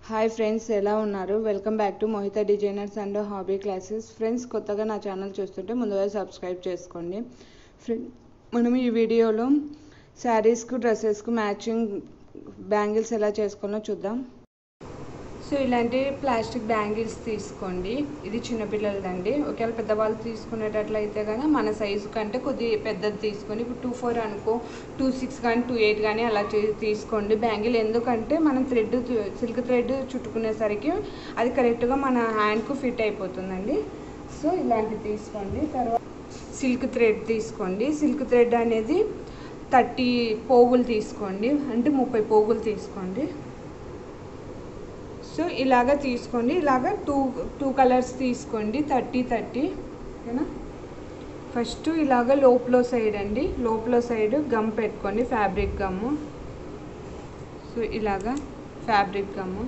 Hi friends, ఎలా ఉన్నారు? Welcome back to Mohita designers and hobby classes. Friends, కొత్తగా నా ఛానల్ చూస్తుంటే ముందుగా సబ్స్క్రైబ్ చేసుకోండి. మనం ఈ వీడియోలో శారీస్కు డ్రెస్సెస్కు మ్యాచింగ్ బ్యాంగిల్స్ ఎలా చేసుకోవాలో చూద్దాం. సో ఇలాంటి ప్లాస్టిక్ బ్యాంగిల్స్ తీసుకోండి. ఇది చిన్నపిల్లలదండి. ఒకవేళ పెద్దవాళ్ళు తీసుకునేటట్లయితే కానీ మన సైజు కంటే కొద్ది పెద్దది తీసుకొని, ఇప్పుడు 2-4 అనుకో, 2-6 కానీ 2-8 కానీ అలా తీసుకోండి బ్యాంగిల్. ఎందుకంటే మనం సిల్క్ థ్రెడ్ చుట్టుకునేసరికి అది కరెక్ట్గా మన హ్యాండ్కు ఫిట్ అయిపోతుందండి. సో ఇలాంటివి తీసుకోండి. తర్వాత సిల్క్ థ్రెడ్ తీసుకోండి. సిల్క్ థ్రెడ్ అనేది 30 పోగులు తీసుకోండి, అంటే 30 పోగులు తీసుకోండి. సో ఇలాగ తీసుకోండి. ఇలాగ టూ కలర్స్ తీసుకోండి, 30 ఓకేనా. ఫస్ట్ ఇలాగ లోపల సైడ్ అండి, లోపల సైడ్ గమ్ పెట్టుకోండి, ఫ్యాబ్రిక్ గమ్ము. సో ఇలాగ ఫ్యాబ్రిక్ గమ్ము.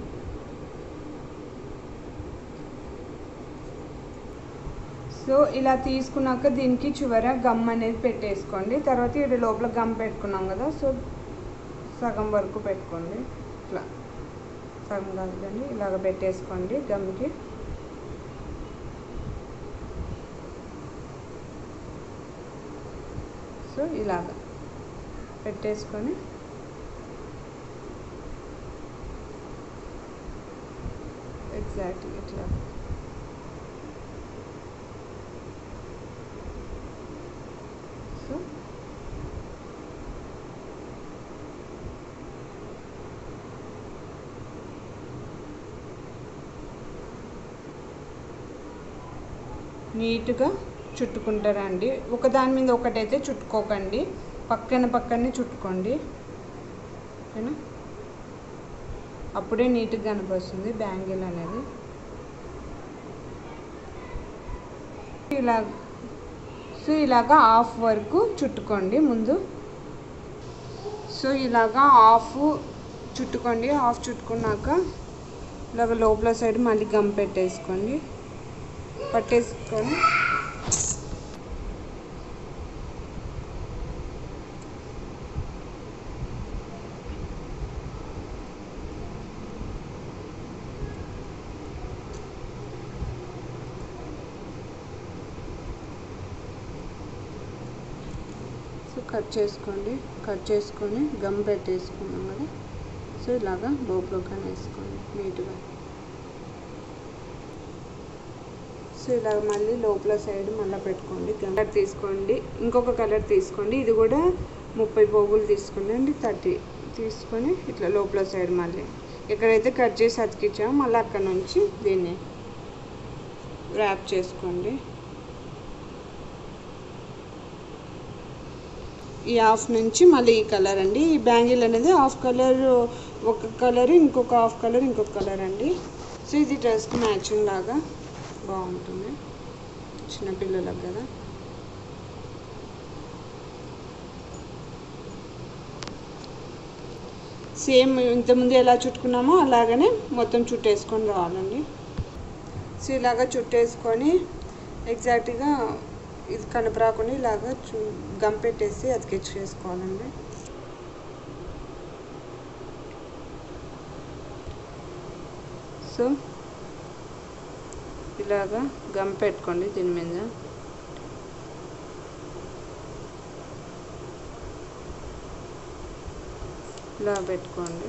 సో ఇలా తీసుకున్నాక దీనికి చివర గమ్ అనేది పెట్టేసుకోండి. తర్వాత ఇది లోపల గమ్ పెట్టుకున్నాం కదా, సో సగం వరకు పెట్టుకోండి. ఇట్లా సగం కాదండి, ఇలాగ పెట్టేసుకోండి గమ్కి. సో ఇలాగ పెట్టేసుకొని ఎగ్జాక్ట్గా ఇట్లా సో నీట్గా చుట్టుకుంటారండి. ఒకదాని మీద ఒకటైతే చుట్టుకోకండి, పక్కనే చుట్టుకోండి, ఓకేనా. అప్పుడే నీట్గా కనిపిస్తుంది బ్యాంగిల్ అనేది. ఇలాగా హాఫ్ వరకు చుట్టుకోండి ముందు. సో ఇలాగా హాఫ్ చుట్టుకోండి. హాఫ్ చుట్టుకున్నాక ఇలాగ లోపల సైడ్ మళ్ళీ గమ్ పట్టేసుకొని సో కట్ చేసుకొని గమ్ పెట్టేసుకున్నాం కదా. సో ఇలాగా లోపల వేసుకోండి నీట్గా. సో ఇలా మళ్ళీ లోపల సైడ్ మళ్ళీ పెట్టుకోండి. కలర్ తీసుకోండి, ఇంకొక కలర్ తీసుకోండి. ఇది కూడా 30 పోగులు తీసుకోండి అండి, 30 తీసుకొని ఇట్లా లోపల సైడ్ మళ్ళీ ఎక్కడైతే కట్ చేసి అతికించామో మళ్ళీ అక్కడ నుంచి దీన్ని ర్యాప్ చేసుకోండి. ఈ హాఫ్ నుంచి మళ్ళీ ఈ కలర్ అండి. ఈ బ్యాంగిల్ అనేది హాఫ్ కలర్ ఒక కలర్, ఇంకొక హాఫ్ కలర్ ఇంకొక కలర్ అండి. సో ఇది డ్రెస్కి మ్యాచింగ్ లాగా బాగుంటుంది చిన్నపిల్లలకు కదా. సేమ్ ఇంతకుముందు ఎలా చుట్టుకున్నామో అలాగనే మొత్తం చుట్టేసుకొని రావాలండి. సో ఇలాగ చుట్టేసుకొని ఎగ్జాక్ట్గా ఇది కనపరాకుండా ఇలాగ గమ్ పెట్టేసి అతికించేసుకోవాలండి. సో ఇలాగా గమ్ పెట్టుకోండి దీని మీద. ఇలా పెట్టుకోండి.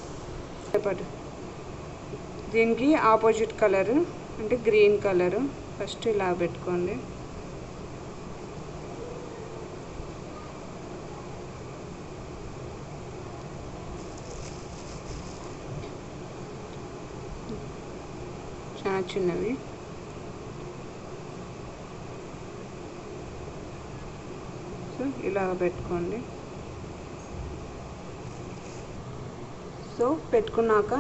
దీనికి ఆపోజిట్ కలరు అంటే గ్రీన్ కలరు ఫస్ట్ ఇలా పెట్టుకోండి. చాలా చిన్నవి. సో ఇలా పెట్టుకోండి. సో పెట్టుకున్నాక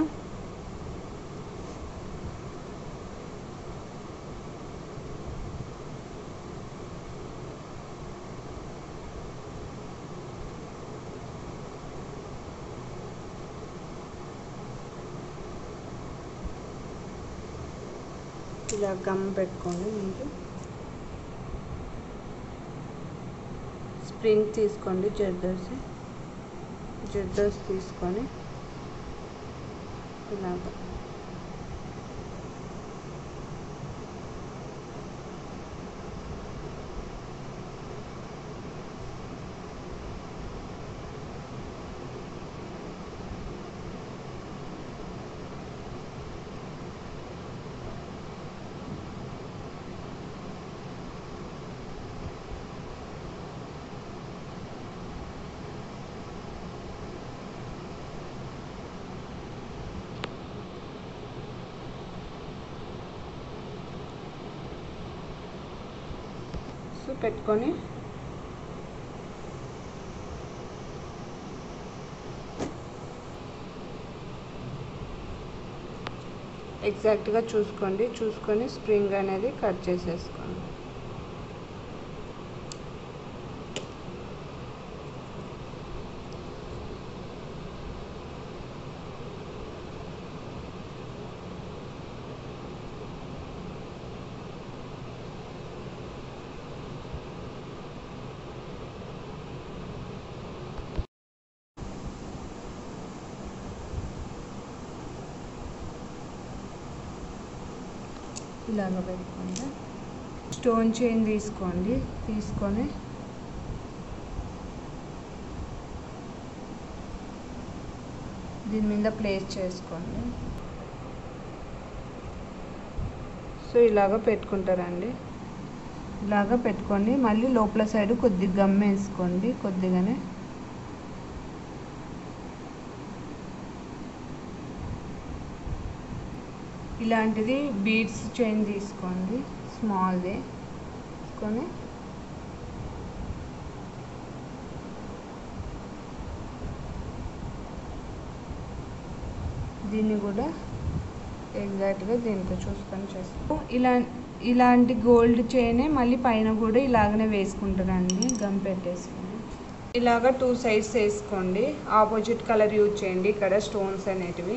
ఇలా గమ్ పెట్టుకోండి. ముందు స్ప్రింగ్ తీసుకోండి, జర్దోసి తీసుకొని ఇలాగా పెట్టుకొని ఎగ్జాక్ట్గా చూసుకొని స్ప్రింగ్ అనేది కట్ చేసేసుకోండి. ఇలాగ పెట్టుకోండి. స్టోన్ చైన్ తీసుకొని దీని మీద ప్లేస్ చేసుకోండి. సో ఇలాగ పెట్టుకుంటారండి. ఇలాగ పెట్టుకోండి. మళ్ళీ లోపల సైడ్ కొద్దిగా గమ్ వేసుకోండి, కొద్దిగానే. ఇలాంటిది బీడ్స్ చైన్ తీసుకోండి, స్మాల్ది తీసుకొని దీన్ని కూడా ఎగ్జాక్ట్గా దీంతో చూసుకొని చేస్తాం. ఇలాంటి గోల్డ్ చైనే మళ్ళీ పైన కూడా ఇలాగనే వేసుకుంటారండి, గమ్ పెట్టేసుకొని. ఇలాగ 2 సైడ్స్ వేసుకోండి. ఆపోజిట్ కలర్ యూజ్ చేయండి ఇక్కడ స్టోన్స్ అనేటివి.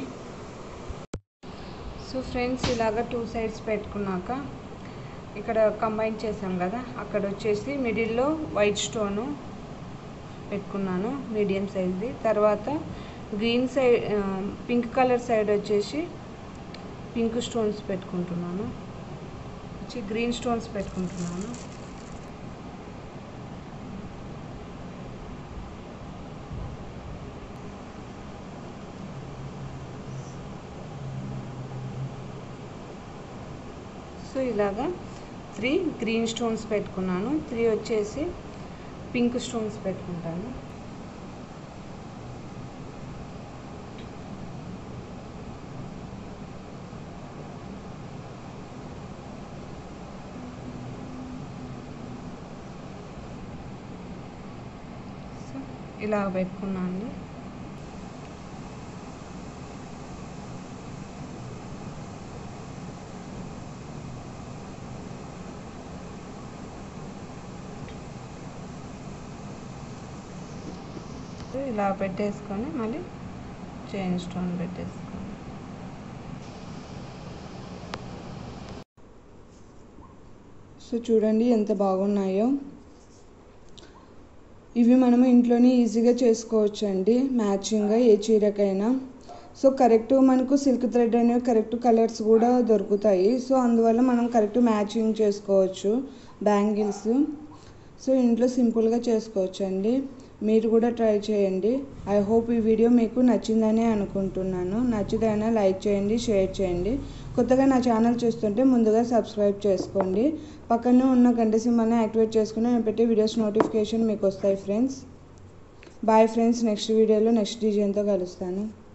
సో ఫ్రెండ్స్, ఇలాగ 2 సైడ్స్ పెట్టుకున్నాక ఇక్కడ కంబైన్ చేసాం కదా, అక్కడ వచ్చేసి మిడిల్లో వైట్ స్టోను పెట్టుకున్నాను, మీడియం సైజ్ది. తర్వాత green side pink colour side వచ్చేసి పింక్ స్టోన్స్ పెట్టుకుంటున్నాను, గ్రీన్ స్టోన్స్ పెట్టుకుంటున్నాను. సో ఇలాగా 3 గ్రీన్ స్టోన్స్ పెట్టుకున్నాను, 3 వచ్చేసి పింక్ స్టోన్స్ పెట్టుకుంటాను. సో ఇలా పెట్టుకున్నాను. ఇలా పెట్టేసుకొని మళ్ళీ చైన్ స్టోన్ పెట్టేసుకోండి. సో చూడండి ఎంత బాగున్నాయో. ఇవి మనము ఇంట్లోనే ఈజీగా చేసుకోవచ్చు అండి, మ్యాచింగ్గా ఏ చీరకైనా. సో కరెక్ట్ మనకు సిల్క్ థ్రెడ్ అనేవి కరెక్ట్ కలర్స్ కూడా దొరుకుతాయి. సో అందువల్ల మనం కరెక్ట్ మ్యాచింగ్ చేసుకోవచ్చు బ్యాంగిల్స్. సో ఇంట్లో సింపుల్గా చేసుకోవచ్చు అండి, మీరు కూడా ట్రై చేయండి. ఐ హోప్ ఈ వీడియో మీకు నచ్చిందని అనుకుంటున్నాను. నచ్చితేనే లైక్ చేయండి, షేర్ చేయండి. కొత్తగా నా ఛానల్ చూస్తుంటే ముందుగా సబ్స్క్రైబ్ చేసుకోండి. పక్కనే ఉన్న గంట సింబల్ని యాక్టివేట్ చేసుకుని నేను పెట్టే వీడియోస్ నోటిఫికేషన్ మీకు వస్తాయి ఫ్రెండ్స్. బాయ్ ఫ్రెండ్స్, నెక్స్ట్ వీడియోలో నెక్స్ట్ డిజైన్తో కలుస్తాను.